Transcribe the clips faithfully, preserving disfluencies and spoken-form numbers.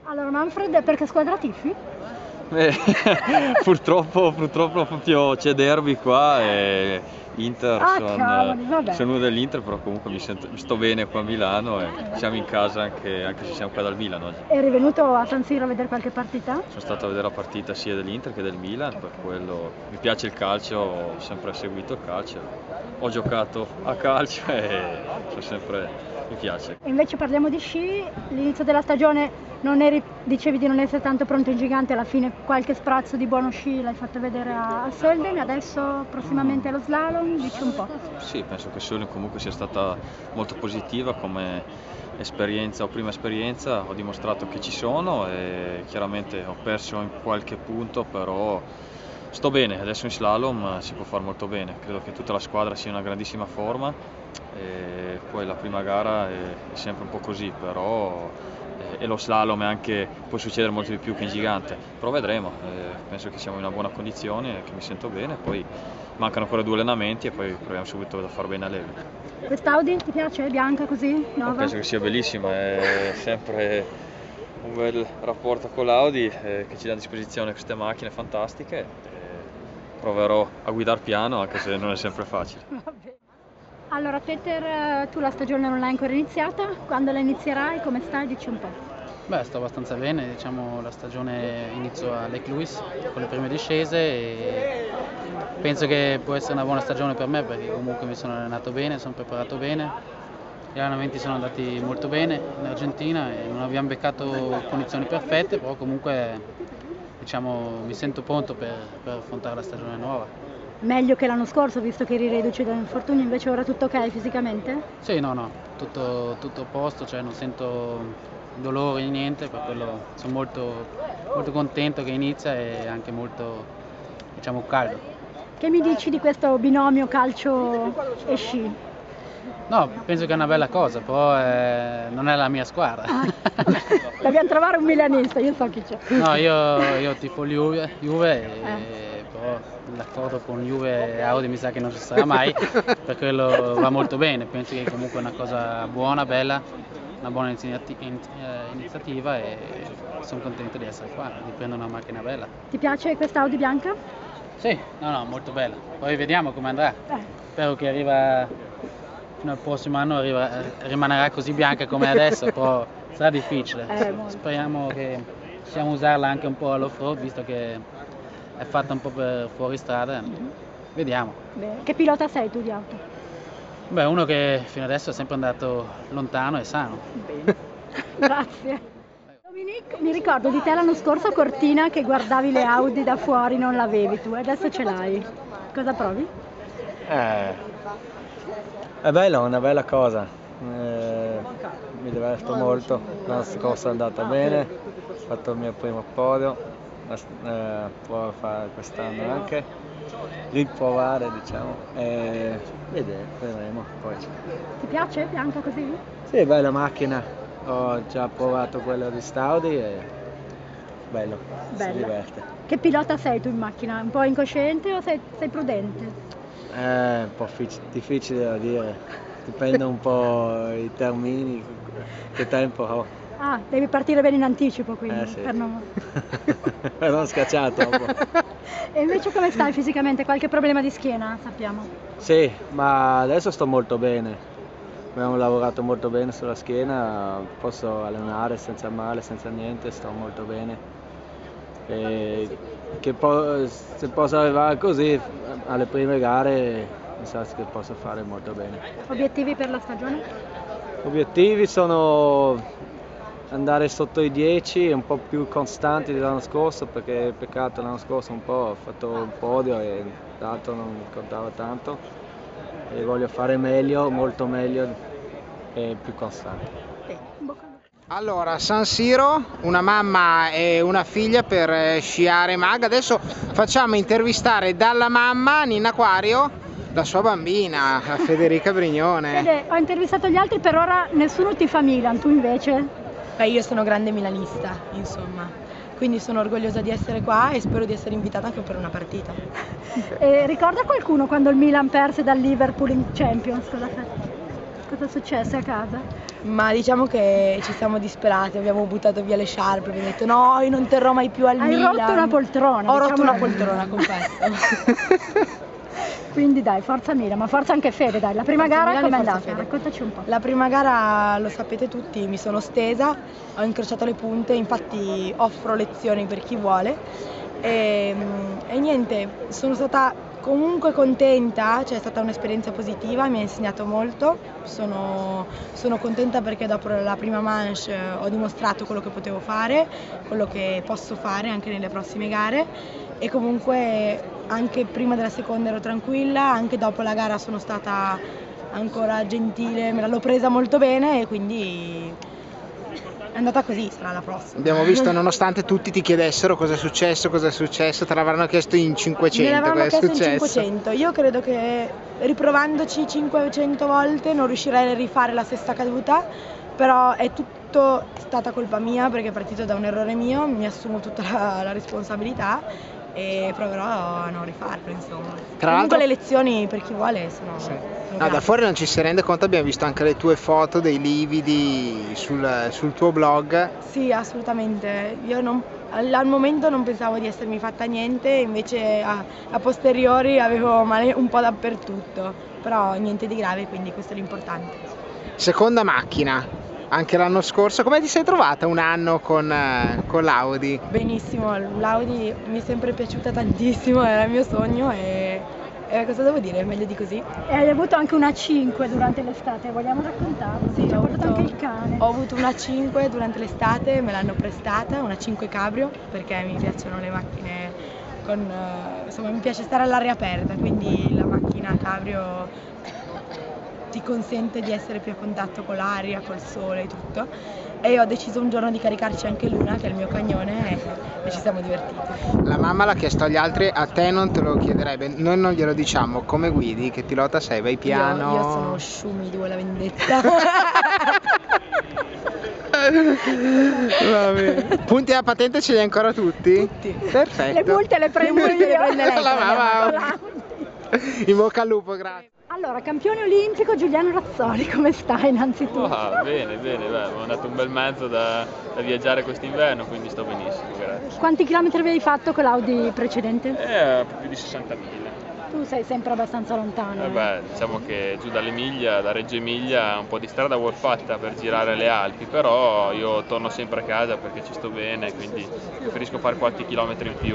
Allora Manfred, perché squadra tifi? Eh, purtroppo, purtroppo proprio c'è derby qua e Inter, Ah, sono, cavoli, vabbè. sono uno dell'Inter, però comunque mi, sento, mi sto bene qua a Milano e siamo in casa anche, anche se siamo qua dal Milan oggi. Eri venuto a San Siro a vedere qualche partita? Sono stato a vedere la partita sia dell'Inter che del Milan, per quello mi piace il calcio, ho sempre seguito il calcio, ho giocato a calcio e sono sempre, mi piace. E invece parliamo di sci, l'inizio della stagione non eri, dicevi di non essere tanto pronto in gigante, alla fine qualche sprazzo di buono sci l'hai fatto vedere a, a Sölden, adesso prossimamente allo slalom, dici un po'. Sì, penso che Sölden comunque sia stata molto positiva come esperienza o prima esperienza, ho dimostrato che ci sono e chiaramente ho perso in qualche punto, però sto bene, adesso in slalom si può fare molto bene, credo che tutta la squadra sia in una grandissima forma e poi la prima gara è, è sempre un po' così, però e lo slalom è anche, può succedere molto di più che in gigante, però vedremo, eh, penso che siamo in una buona condizione, che mi sento bene, poi mancano ancora due allenamenti e poi proviamo subito a far bene a Levi. Quest'Audi ti piace? È bianca così? No, penso che sia bellissima, è sempre un bel rapporto con l'Audi eh, che ci dà a disposizione queste macchine fantastiche, e proverò a guidare piano anche se non è sempre facile. Allora Peter, tu la stagione non l'hai ancora iniziata, quando la inizierai, come stai? Dici un po'. Beh, sto abbastanza bene, diciamo la stagione inizio a Lake Louise con le prime discese e penso che può essere una buona stagione per me perché comunque mi sono allenato bene, sono preparato bene, gli allenamenti sono andati molto bene in Argentina e non abbiamo beccato condizioni perfette, però comunque diciamo, mi sento pronto per, per affrontare la stagione nuova. Meglio che l'anno scorso, visto che eri reduce da infortuni, invece ora tutto ok fisicamente? Sì, no, no, tutto, tutto a posto, cioè non sento dolore né niente, per quello sono molto, molto contento che inizia e anche molto, diciamo, caldo. Che mi dici di questo binomio calcio e sci? No, penso che è una bella cosa, però eh, non è la mia squadra. Ah, dobbiamo trovare un milanista, io so chi c'è. No, io, io tifo Juve, Juve e, eh. però l'accordo con Juve e Audi mi sa che non ci sarà mai, per quello va molto bene, penso che comunque è una cosa buona, bella, una buona iniziativa e sono contento di essere qua, di prendere una macchina bella. Ti piace questa Audi bianca? Sì, no, no, molto bella. Poi vediamo come andrà. Eh. Spero che arriva fino al prossimo anno arriva, rimarrà così bianca come adesso, però sarà difficile. Eh, Speriamo che possiamo usarla anche un po' all'off-road, visto che è fatta un po' per fuoristrada. Mm-hmm. Vediamo. Beh, che pilota sei tu di auto? Beh, uno che fino adesso è sempre andato lontano e sano. Bene. Grazie. Dominique, mi ricordo di te l'anno scorso a Cortina che guardavi le Audi da fuori, non l'avevi tu, adesso ce l'hai. Cosa provi? Eh, è bella, una bella cosa. Eh, mi diverto molto. L'anno scorso è andata bene, ho fatto il mio primo podio, eh, provo a fare quest'anno anche, riprovare diciamo, e vedere, vedremo poi. Ti piace bianca così? Sì, è bella macchina, ho già provato quella di Staudi e bello, Bella. Si diverte. Che pilota sei tu in macchina? Un po' incosciente o sei, sei prudente? È un po' difficile da dire, dipende un po' i termini, che tempo ho. Ah, devi partire bene in anticipo quindi, Eh sì. per non... per non scacciare troppo. E invece come stai fisicamente? Qualche problema di schiena, sappiamo? Sì, ma adesso sto molto bene, abbiamo lavorato molto bene sulla schiena, posso allenare senza male, senza niente, sto molto bene. E che po- se posso arrivare così alle prime gare mi sa che posso fare molto bene. Obiettivi per la stagione? Obiettivi sono andare sotto i dieci, un po' più costanti dell'anno scorso perché peccato l'anno scorso un po' ho fatto un podio e tanto non contava tanto e voglio fare meglio, molto meglio e più costante. Allora, San Siro, una mamma e una figlia per sciare mag. Adesso facciamo intervistare dalla mamma, Nina Quario, la sua bambina, Federica Brignone. Fede, ho intervistato gli altri, per ora nessuno ti fa Milan, tu invece? Beh, io sono grande milanista, insomma, quindi sono orgogliosa di essere qua e spero di essere invitata anche per una partita. E ricorda qualcuno quando il Milan perse dal Liverpool in Champions? Cosa fa? Cosa è successo a casa? Ma diciamo che ci siamo disperati, abbiamo buttato via le sciarpe, abbiamo detto no, io non terrò mai più al Hai Milan. rotto una poltrona. Ho rotto diciamo una poltrona, confesso. Quindi dai, forza Milan, ma forza anche Fede, dai. La prima Forza gara Milan e com'è forza andata? Fede. Raccontaci un po'. La prima gara, lo sapete tutti, mi sono stesa, ho incrociato le punte, infatti offro lezioni per chi vuole e, e niente, sono stata comunque contenta, cioè è stata un'esperienza positiva, mi ha insegnato molto, sono, sono contenta perché dopo la prima manche ho dimostrato quello che potevo fare, quello che posso fare anche nelle prossime gare e comunque anche prima della seconda ero tranquilla, anche dopo la gara sono stata ancora gentile, me l'ho presa molto bene e quindi è andata così, sarà la prossima. Abbiamo visto, nonostante tutti ti chiedessero cosa è successo, cosa è successo, te l'avranno chiesto in cinquecento. Me l'avranno cosa è chiesto in successo? cinquecento, io credo che riprovandoci cinquecento volte non riuscirei a rifare la stessa caduta, però è tutto stata colpa mia perché è partito da un errore mio, mi assumo tutta la, la responsabilità e proverò a non rifarlo, insomma. Tra Comunque l'altro- le lezioni per chi vuole sono, Sì. sono No, da gratis. fuori non ci si rende conto, abbiamo visto anche le tue foto dei lividi sul, sul tuo blog. Sì, assolutamente. Io non- al, al momento non pensavo di essermi fatta niente, invece a, a posteriori avevo male un po' dappertutto, però niente di grave, quindi questo è l'importante. Seconda macchina, anche l'anno scorso. Come ti sei trovata un anno con, eh, con l'Audi? Benissimo, l'Audi mi è sempre piaciuta tantissimo, era il mio sogno e, e cosa devo dire, meglio di così. E hai avuto anche una cinque durante l'estate, vogliamo raccontarlo? Sì, Ci ha ho portato avuto- anche il cane. Ho avuto una cinque durante l'estate, me l'hanno prestata, una cinque cabrio, perché mi piacciono le macchine con, eh, insomma mi piace stare all'aria aperta, quindi la macchina cabrio ti consente di essere più a contatto con l'aria, col sole e tutto. E io ho deciso un giorno di caricarci anche Luna, che è il mio cagnone, e, e ci siamo divertiti. La mamma l'ha chiesto agli altri, a te non te lo chiederebbe. Noi non glielo diciamo. Come guidi? Che pilota sei? Vai piano? Io, io sono Shumi di Vuoi la vendetta. Va bene. Punti alla patente ce li hai ancora tutti? Tutti. Perfetto. Le multe le prendo Le multe le io. prende lei, La mamma. Brava. In bocca al lupo, grazie. Allora, campione olimpico Giuliano Razzoli, come stai innanzitutto? Ah, bene, bene, beh, ho dato un bel mezzo da, da viaggiare quest'inverno, quindi sto benissimo, grazie. Quanti chilometri avevi fatto con l'Audi precedente? Eh, più di sessantamila. Tu sei sempre abbastanza lontano. Eh eh. beh, diciamo che giù dall'Emilia, da Reggio Emilia, un po' di strada vuol fatta per girare le Alpi, però io torno sempre a casa perché ci sto bene, quindi preferisco fare qualche chilometro in più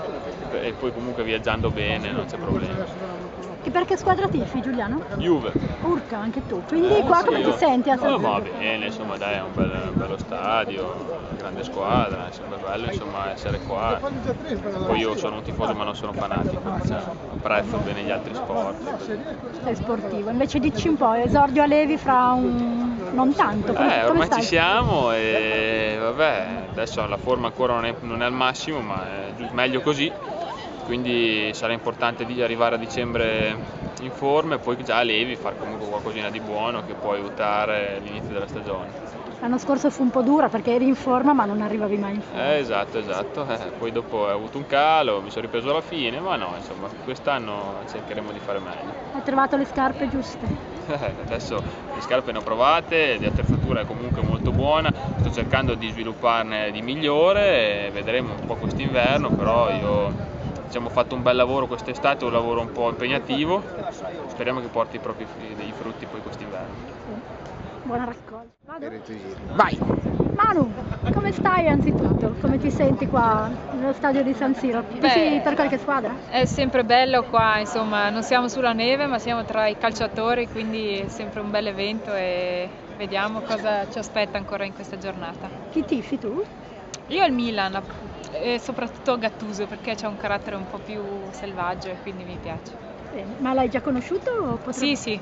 e poi comunque viaggiando bene, non c'è problema. Che per che squadra tifi, Giuliano? Juve. Urca, anche tu. Quindi qua come Sì, ti io- senti a San No, va Siro? bene, insomma dai, è un, bel- un bello stadio, una grande squadra, insomma è bello insomma essere qua. Poi io sono un tifoso ma non sono fanatico, diciamo, apprezzo bene gli altri sport. Sei sportivo. Invece dici un po', esordio a Levi fra un... non tanto. Come, Eh, come ormai stai? ci siamo e vabbè, adesso la forma ancora non è, non è al massimo, ma è giu- meglio così. Quindi sarà importante di arrivare a dicembre in forma e poi già a Levi fare comunque qualcosina di buono che può aiutare l'inizio della stagione. L'anno scorso fu un po' dura perché eri in forma ma non arrivavi mai in forma. Eh, esatto, esatto. Eh, poi dopo ho avuto un calo, mi sono ripreso alla fine, ma no, insomma, quest'anno cercheremo di fare meglio. Hai trovato le scarpe giuste? Eh, adesso le scarpe ne ho provate, l'attrezzatura è comunque molto buona, sto cercando di svilupparne di migliore e vedremo un po' quest'inverno, però io diciamo, ho fatto un bel lavoro quest'estate, un lavoro un po' impegnativo, speriamo che porti proprio dei frutti poi quest'inverno. Buona raccolta. Vado? Vai. Manu, come stai anzitutto? Come ti senti qua nello stadio di San Siro? Beh, Tifi per qualche squadra? È sempre bello qua, insomma, non siamo sulla neve ma siamo tra i calciatori, quindi è sempre un bel evento e vediamo cosa ci aspetta ancora in questa giornata. Chi tifi tu? Io il Milan e soprattutto Gattuso perché c'ha un carattere un po' più selvaggio e quindi mi piace. Bene. Ma l'hai già conosciuto? O potrebbe- Sì, sì,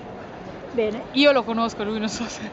Bene. io lo conosco, lui non so se...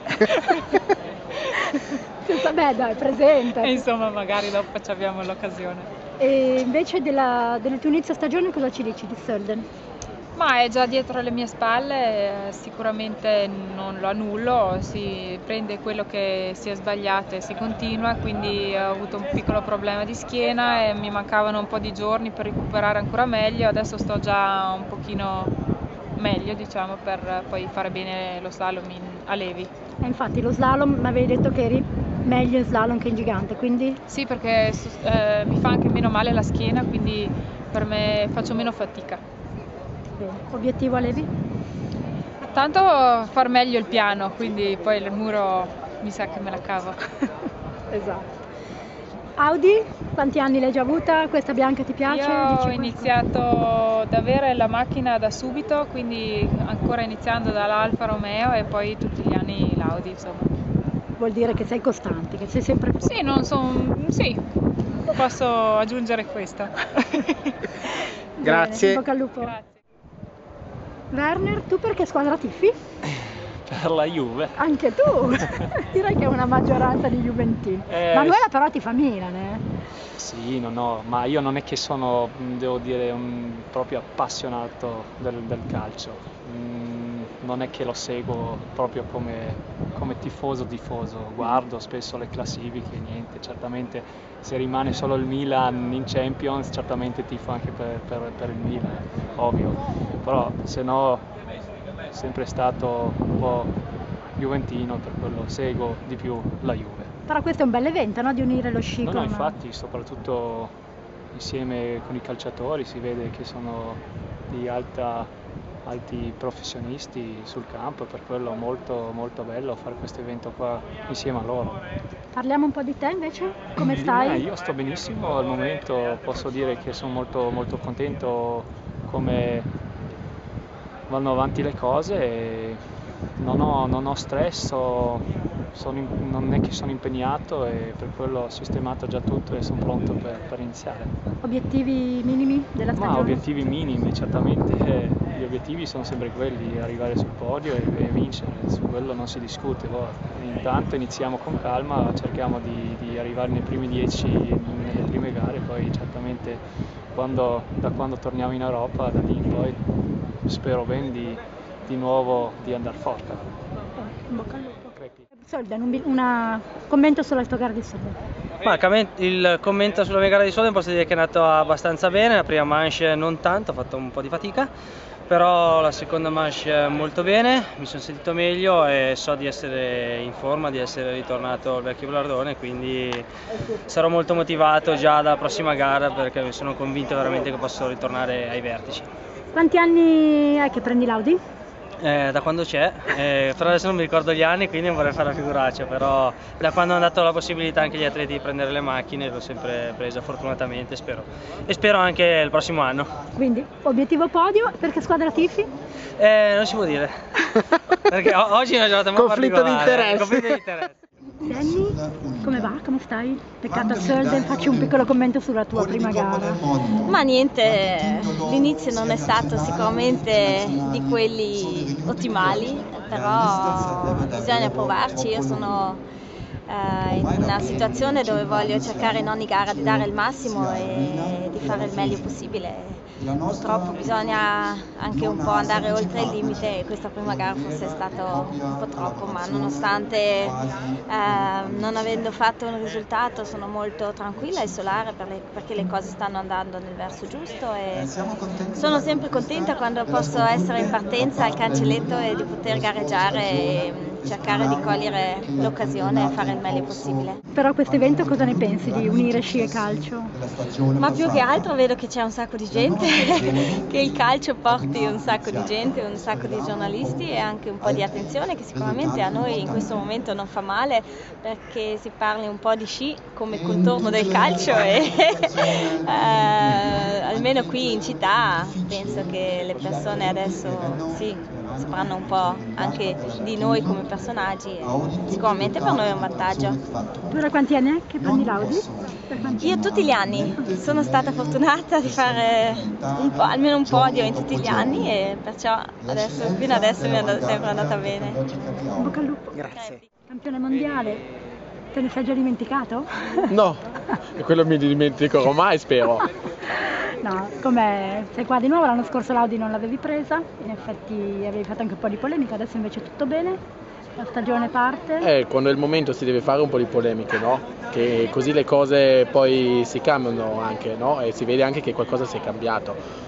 Beh dai, presente. E insomma magari dopo ci abbiamo l'occasione. E invece della, del tuo inizio stagione cosa ci dici di Sölden? Ma è già dietro le mie spalle, eh, sicuramente non lo annullo, si prende quello che si è sbagliato e si continua, quindi ho avuto un piccolo problema di schiena e mi mancavano un po' di giorni per recuperare ancora meglio, adesso sto già un pochino meglio, diciamo, per poi fare bene lo slalom in, a Levi. E infatti lo slalom, mi avevi detto che eri meglio in slalom che in gigante, quindi? Sì, perché eh, mi fa anche meno male la schiena, quindi per me faccio meno fatica. Bene. Obiettivo a Levi? Tanto far meglio il piano, quindi poi il muro mi sa che me la cavo. Esatto. Audi, quanti anni l'hai già avuta? Questa bianca ti piace? Io Dici ho iniziato ad avere la macchina da subito, quindi ancora iniziando dall'Alfa Romeo e poi tutti gli anni l'Audi, insomma. Vuol dire che sei costante, che sei sempre... Sì, non son... sì, posso aggiungere questo. Grazie. Bene, in bocca al lupo. Grazie. Werner, tu per che squadra tifi? Per la Juve. Anche tu? Direi che è una maggioranza di juventini. Eh, Manuela però ti fa Milan, eh? Sì, no, no, ma io non è che sono, devo dire, un proprio appassionato del, del calcio. Mm, non è che lo seguo proprio come, come tifoso tifoso, guardo spesso le classifiche, niente, certamente se rimane solo il Milan in Champions, certamente tifo anche per, per, per il Milan, ovvio, però se no sempre stato un po' juventino, per quello seguo di più la Juve. Però questo è un bel evento, no? Di unire lo sci No, con... no, infatti, soprattutto insieme con i calciatori si vede che sono di alta, alti professionisti sul campo, per quello molto, molto bello fare questo evento qua insieme a loro. Parliamo un po' di te invece, come Di stai? me, io sto benissimo al momento, posso dire che sono molto, molto contento come vanno avanti le cose e non ho, non ho stress, so, sono in, non è che sono impegnato e per quello ho sistemato già tutto e sono pronto per, per iniziare. Obiettivi minimi della stagione? Ma obiettivi minimi, certamente eh, gli obiettivi sono sempre quelli, arrivare sul podio e, e vincere, su quello non si discute. Boh. Intanto iniziamo con calma, cerchiamo di, di arrivare nei primi dieci nelle prime gare, poi certamente quando, da quando torniamo in Europa, da lì in poi spero bene di, di nuovo di andare forte. In bocca al lupo. Solden, un, un commento sulla tua gara di Solden. Ma il commento sulla mia gara di Solden posso dire che è andata abbastanza bene, la prima manche non tanto, ho fatto un po' di fatica, però la seconda manche molto bene, mi sono sentito meglio e so di essere in forma, di essere ritornato al vecchio Blardone, quindi sarò molto motivato già dalla prossima gara perché sono convinto veramente che posso ritornare ai vertici. Quanti anni è che prendi l'Audi? Eh, da quando c'è, eh, però adesso non mi ricordo gli anni, quindi non vorrei fare la figuraccia, però da quando hanno dato la possibilità anche agli atleti di prendere le macchine l'ho sempre presa fortunatamente, spero. E spero anche il prossimo anno. Quindi, obiettivo podio, per che squadra tifi? Eh, non si può dire, perché oggi è una giornata molto Conflitto di particolare. interesse. Conflitto di interesse. Danny, come va? Come stai? Peccato a Solden, facci un piccolo commento sulla tua prima gara. Ma niente, l'inizio non è stato sicuramente di quelli ottimali, però bisogna provarci. Io sono eh, in una situazione dove voglio cercare in ogni gara di dare il massimo e di fare il meglio possibile. Purtroppo bisogna anche un po' andare oltre il limite e questa prima gara forse è stato un po' troppo, ma nonostante eh, non avendo fatto un risultato sono molto tranquilla e solare per le, perché le cose stanno andando nel verso giusto e sono sempre contenta quando posso essere in partenza al cancelletto e di poter gareggiare e cercare di cogliere l'occasione e fare il meglio possibile. Però questo evento cosa ne pensi di unire sci e calcio? Ma più che altro vedo che c'è un sacco di gente, che il calcio porti un sacco di gente, un sacco di giornalisti e anche un po' di attenzione che sicuramente a noi in questo momento non fa male perché si parli un po' di sci come contorno del calcio e eh, almeno qui in città penso che le persone adesso sì, sapranno un po' anche di noi come personaggi e sicuramente per noi è un vantaggio. Tu da quanti anni è che prendi l'Audi? Io tutti gli anni, sono stata fortunata di fare un po', almeno un podio in tutti gli anni e perciò adesso, fino adesso mi è sempre andata bene. In bocca al lupo. Grazie. Campione mondiale, te ne sei già dimenticato? No, e quello mi dimenticherò mai, spero. No, come sei qua di nuovo, l'anno scorso l'Audi non l'avevi presa, in effetti avevi fatto anche un po' di polemica, adesso invece è tutto bene, la stagione parte. Eh, quando è il momento si deve fare un po' di polemiche, no? Che così le cose poi si cambiano anche, no? E si vede anche che qualcosa si è cambiato.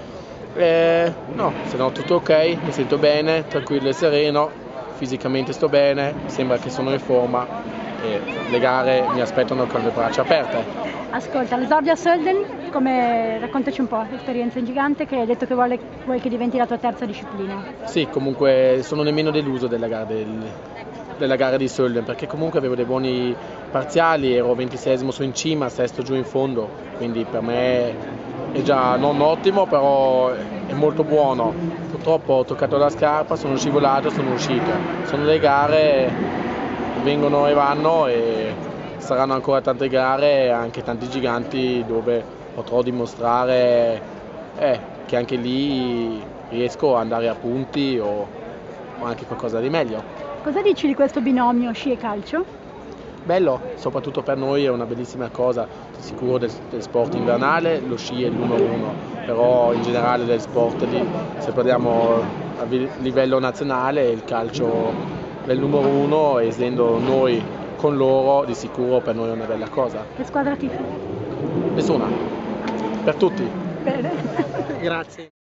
Eh, no, se no tutto ok, mi sento bene, tranquillo e sereno, fisicamente sto bene, sembra che sono in forma e le gare mi aspettano con le braccia aperte. Ascolta, l'esordio a Sölden, come, raccontaci un po' l'esperienza in gigante, che hai detto che vuole, vuoi che diventi la tua terza disciplina. Sì, comunque sono nemmeno deluso della gara, del, della gara di Sölden, perché comunque avevo dei buoni parziali, ero ventiseiesimo su in cima, sesto giù in fondo, quindi per me è già non ottimo, però è molto buono. Purtroppo ho toccato la scarpa, sono scivolato, sono uscito. Sono le gare, vengono e vanno e saranno ancora tante gare e anche tanti giganti dove potrò dimostrare eh, che anche lì riesco ad andare a punti o, o anche qualcosa di meglio. Cosa dici di questo binomio sci e calcio? Bello, soprattutto per noi è una bellissima cosa, di sicuro del, del sport invernale, lo sci è il numero uno, però in generale del sport lì, se parliamo a livello nazionale, il calcio è il numero uno, e essendo noi con loro di sicuro per noi è una bella cosa. Che squadra tifi? Nessuna, per tutti. Bene. Grazie.